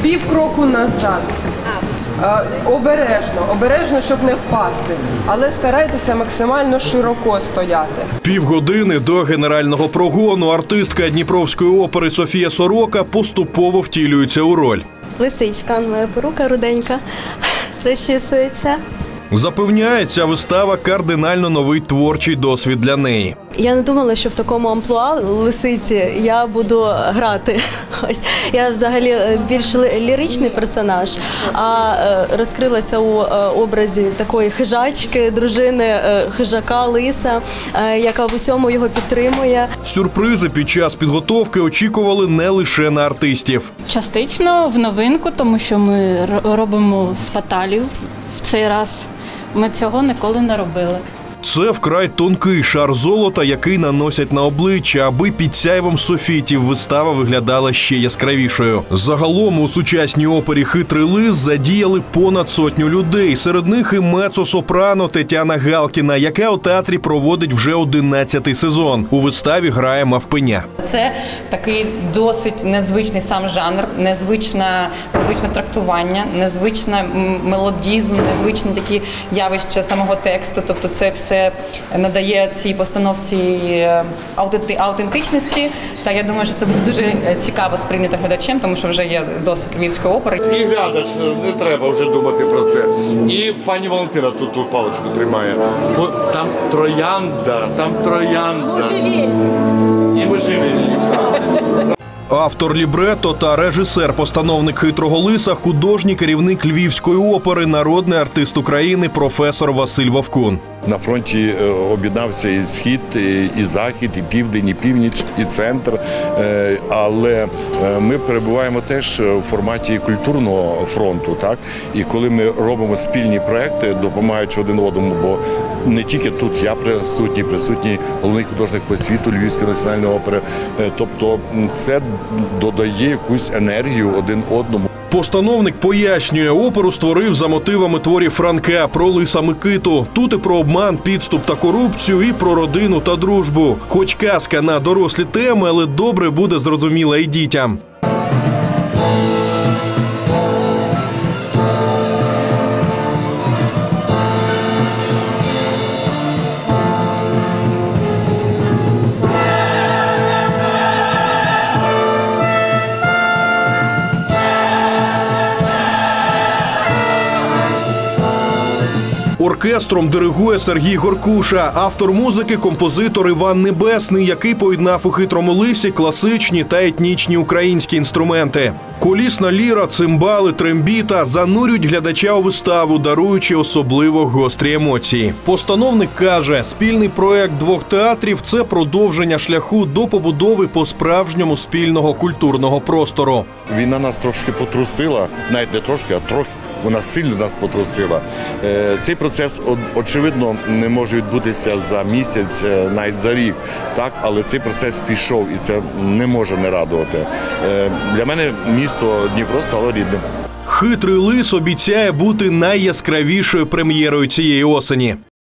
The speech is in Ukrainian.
Півкроку назад. Обережно, щоб не впасти. Але старайтеся максимально широко стояти. Півгодини до генерального прогону артистка Дніпровської опери Софія Сорока поступово втілюється у роль. Лисичка, моя порука руденька, розчісується. Запевняє, ця вистава кардинально новий творчий досвід для неї. Я не думала, що в такому амплуа лисиці я буду грати. Ось я взагалі більш ліричний персонаж, а розкрилася у образі такої хижачки, дружини хижака Лиса, яка в усьому його підтримує. Сюрпризи під час підготовки очікували не лише на артистів. Частично в новинку, тому що ми робимо спаталію в цей раз. Ми цього ніколи не робили. Це вкрай тонкий шар золота, який наносять на обличчя, аби під сяйвом софітів вистава виглядала ще яскравішою. Загалом у сучасній опері «Хитрий лис» задіяли понад 100 людей. Серед них і мецо-сопрано Тетяна Галкіна, яка у театрі проводить вже 11-й сезон. У виставі грає мавпеня. Це такий досить незвичний сам жанр, незвичне трактування, незвичний мелодізм, незвичні такі явища самого тексту. Тобто це все надає цій постановці аутентичності. Та я думаю, що це буде дуже цікаво сприйнято глядачем, тому що вже є досвід Львівської опери. І глядач, не треба вже думати про це. І пані Валентина тут ту паличку тримає. Там троянда, там троянда. Можжевельник. І можжевельник. Автор лібрето та режисер-постановник «Хитрого лиса» – художній керівник Львівської опери, народний артист України професор Василь Вовкун. На фронті об'єднався і Схід, і Захід, і Південь, і Північ, і Центр. Але ми перебуваємо теж в форматі культурного фронту. Так? І коли ми робимо спільні проекти, допомагаючи один одному, бо не тільки тут я присутній головний художник по світу Львівської національної опери. Тобто це додає якусь енергію один одному. Постановник пояснює, оперу створив за мотивами творів Франка про Лиса Микиту. Тут і про обман, підступ та корупцію, і про родину та дружбу. Хоч казка на дорослі теми, але добре буде зрозуміла і дітям. Оркестром диригує Сергій Горкуша, автор музики – композитор Іван Небесний, який поєднав у «Хитрому лисі» класичні та етнічні українські інструменти. Колісна ліра, цимбали, трембіта занурюють глядача у виставу, даруючи особливо гострі емоції. Постановник каже, спільний проект двох театрів – це продовження шляху до побудови по-справжньому спільного культурного простору. Війна нас трошки потрусила, навіть не трошки, а трохи. Вона сильно нас потрусила. Цей процес, очевидно, не може відбутися за місяць, навіть за рік. Так? Але цей процес пішов, і це не може не радувати. Для мене місто Дніпро стало рідним. «Хитрий лис» обіцяє бути найяскравішою прем'єрою цієї осені.